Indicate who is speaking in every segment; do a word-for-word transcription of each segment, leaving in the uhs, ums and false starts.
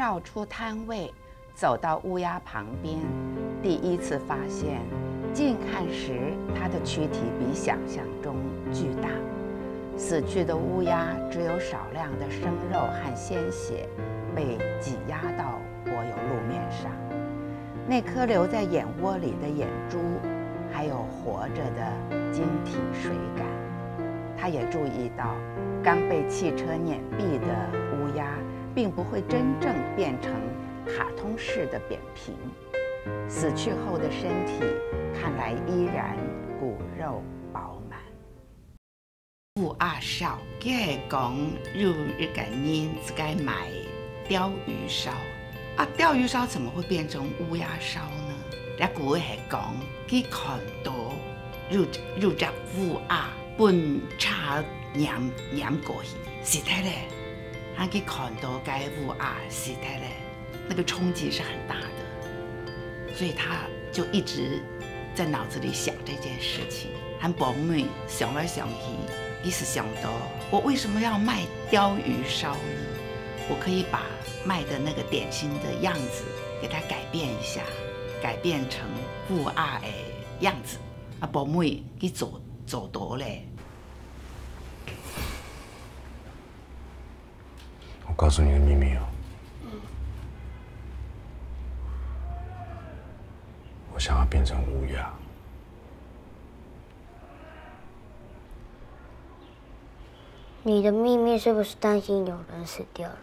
Speaker 1: 跳出摊位，走到乌鸦旁边，第一次发现，近看时它的躯体比想象中巨大。死去的乌鸦只有少量的生肉和鲜血被挤压到柏油路面上，那颗留在眼窝里的眼珠，还有活着的晶体水感。他也注意到，刚被汽车碾毙的乌鸦并不会真正变成卡通式的扁平，死去后的身体看来依然骨肉饱满。乌鸦烧，佢係講入日本人自己買鯛魚燒啊，鯛魚燒怎麼會變成烏鴉燒呢？一句係講佢看到入入隻烏鴉本茶染染過去，屍體咧，他佢看到該烏鴉屍體咧，那個衝擊是很大的，所以他就一直在腦子裡想這件事情。和寶妹想來想去，一時想到我為什麼要賣鯛魚燒呢？我可以把賣的那個點心的樣子給它改變一下，改變成烏鴉的樣子。啊，寶妹佢做做到咧。
Speaker 2: 我告訴你個秘密哦，我想要變成烏鴉。
Speaker 3: 你的秘密是不是擔心有人死掉了？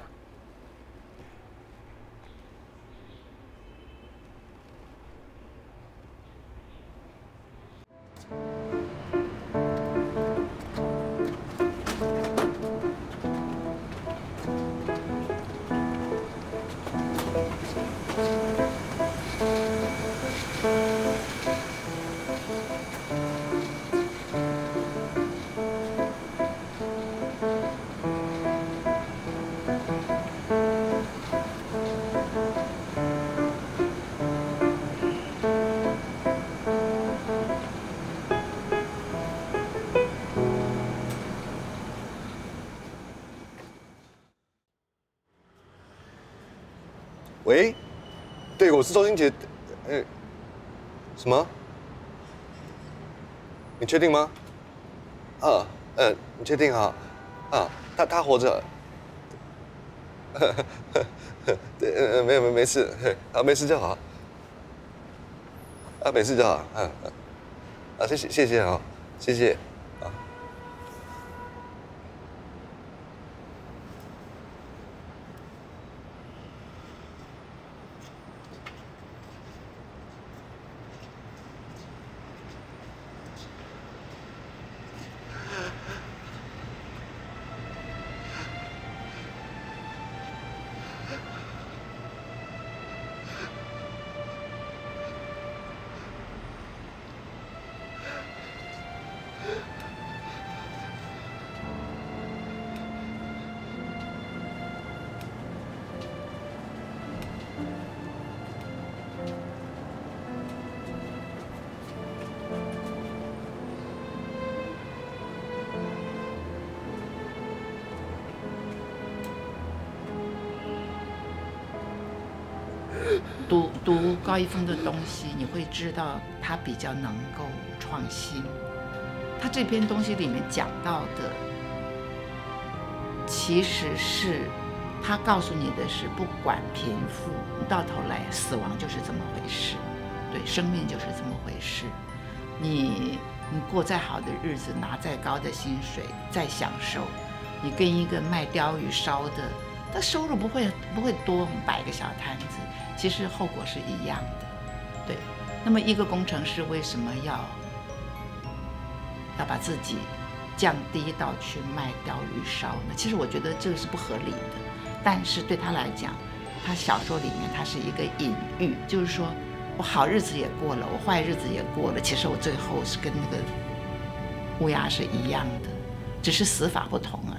Speaker 4: 喂，对，我是周星杰。呃，什么？你确定吗？啊，呃，你确定啊？啊，他他活着。对，呃，没有没没事，啊，没事就好。啊，没事就好。嗯、啊，啊，谢谢谢谢啊，谢谢。啊。
Speaker 1: 读读高一峰的东西，你会知道他比较能够创新。他这篇东西里面讲到的，其实是他告诉你的是，不管贫富，到头来死亡就是这么回事，对，生命就是这么回事。你你过再好的日子，拿再高的薪水，再享受，你跟一个卖鲷鱼烧的，他收入不会不会多，摆个小摊子。其实后果是一样的，对。那么一个工程师为什么要要把自己降低到去卖鲷鱼烧呢？其实我觉得这个是不合理的。但是对他来讲，他小说里面他是一个隐喻，就是说我好日子也过了，我坏日子也过了，其实我最后是跟那个乌鸦是一样的，只是死法不同而已。